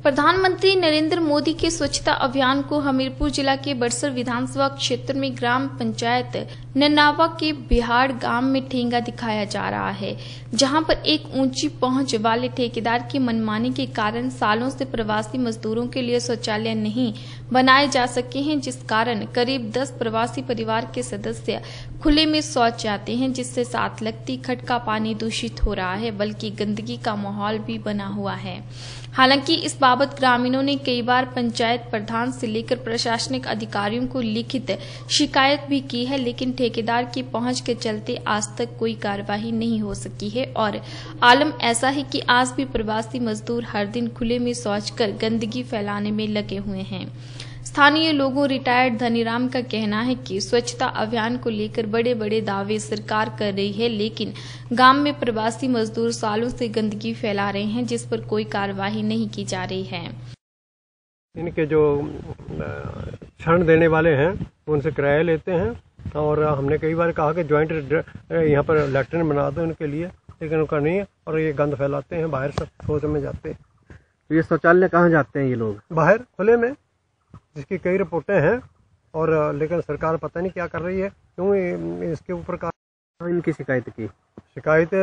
प्रधानमंत्री नरेंद्र मोदी के स्वच्छता अभियान को हमीरपुर जिला के बड़सर विधानसभा क्षेत्र में ग्राम पंचायत ननावा के बिहाड़ गांव में ठेंगा दिखाया जा रहा है, जहां पर एक ऊंची पहुंच वाले ठेकेदार की मनमानी के कारण सालों से प्रवासी मजदूरों के लिए शौचालय नहीं बनाए जा सके हैं, जिस कारण करीब 10 प्रवासी परिवार के सदस्य खुले में शौच जाते हैं, जिससे साथ लगती खट का पानी दूषित हो रहा है, बल्कि गंदगी का माहौल भी बना हुआ है। हालांकि इस बाबत ग्रामीणों ने कई बार पंचायत प्रधान से लेकर प्रशासनिक अधिकारियों को लिखित शिकायत भी की है, लेकिन ठेकेदार की पहुंच के चलते आज तक कोई कार्यवाही नहीं हो सकी है। और आलम ऐसा है कि आज भी प्रवासी मजदूर हर दिन खुले में शौच कर गंदगी फैलाने में लगे हुए हैं। स्थानीय लोगों रिटायर्ड धनीराम का कहना है कि स्वच्छता अभियान को लेकर बड़े बड़े दावे सरकार कर रही है, लेकिन गांव में प्रवासी मजदूर सालों से गंदगी फैला रहे हैं, जिस पर कोई कार्यवाही नहीं की जा रही है। इनके जो क्षण देने वाले हैं उनसे किराया लेते हैं और हमने कई बार कहा कि ज्वाइंट यहाँ पर लैट्रिन बना दो इनके लिए, लेकिन उनका नहीं है और ये गंद फैलाते हैं, बाहर सब शौच में जाते हैं। तो ये शौचालय कहाँ जाते हैं ये लोग? बाहर खुले में, जिसकी कई रिपोर्टें हैं और लेकिन सरकार पता नहीं क्या कर रही है, क्यों इसके ऊपर का इनकी शिकायत की? शिकायत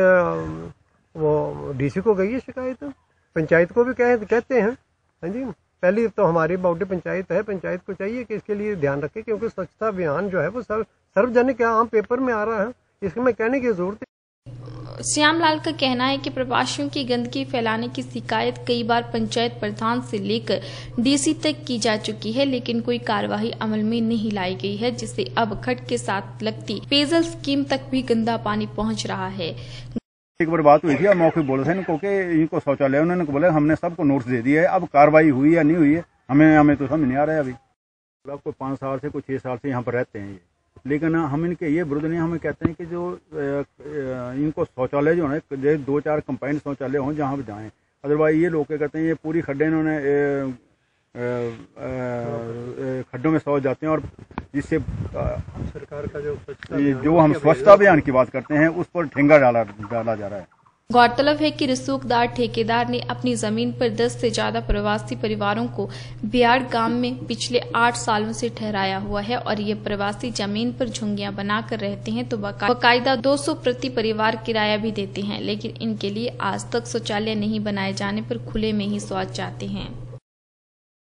वो डीसी को गई है, शिकायत पंचायत को भी कहते हैं। हाँ जी, पहली तो हमारी बाउडी पंचायत है, पंचायत को चाहिए कि इसके लिए ध्यान रखे, क्योंकि स्वच्छता अभियान जो है वो सार्वजनिक आम पेपर में आ रहा है, इसमें मैं कहने की जरूरत है। श्यामलाल का कहना है कि प्रवासियों की गंदगी फैलाने की शिकायत कई बार पंचायत प्रधान से लेकर डीसी तक की जा चुकी है, लेकिन कोई कार्यवाही अमल में नहीं लाई गई है, जिससे अब खट के साथ लगती पेयजल स्कीम तक भी गंदा पानी पहुंच रहा है। एक बार बात हुई थी, मौके बोले थे इनको कि इनको शौचालय, उन्होंने बोला हमने सबको नोटिस दे दिया है, अब कार्रवाई हुई या नहीं हुई है हमें तो समझ नहीं आ रहा है। अभी कोई 5 साल से कोई 6 साल से यहाँ पर रहते हैं ये, लेकिन हम इनके ये विरुद्ध नहीं, हमें कहते हैं कि जो इनको शौचालय जो है 2-4 कंबाइंड शौचालय हों जहाँ पर जाएँ, अदरवाइज ये लोग क्या करते हैं, ये पूरी खड्डे इन्होंने खड्डों में शौच जाते हैं और जिससे सरकार का जो हम स्वच्छता अभियान की बात करते हैं उस पर ठेंगा डाला जा रहा है। गौरतलब है कि रसूखदार ठेकेदार ने अपनी जमीन पर 10 से ज्यादा प्रवासी परिवारों को बिहाड़ गांव में पिछले 8 सालों से ठहराया हुआ है और ये प्रवासी जमीन पर झुंगियां बनाकर रहते हैं, तो बाकायदा 200 प्रति परिवार किराया भी देते हैं, लेकिन इनके लिए आज तक शौचालय नहीं बनाए जाने पर खुले में ही शौच जाते हैं।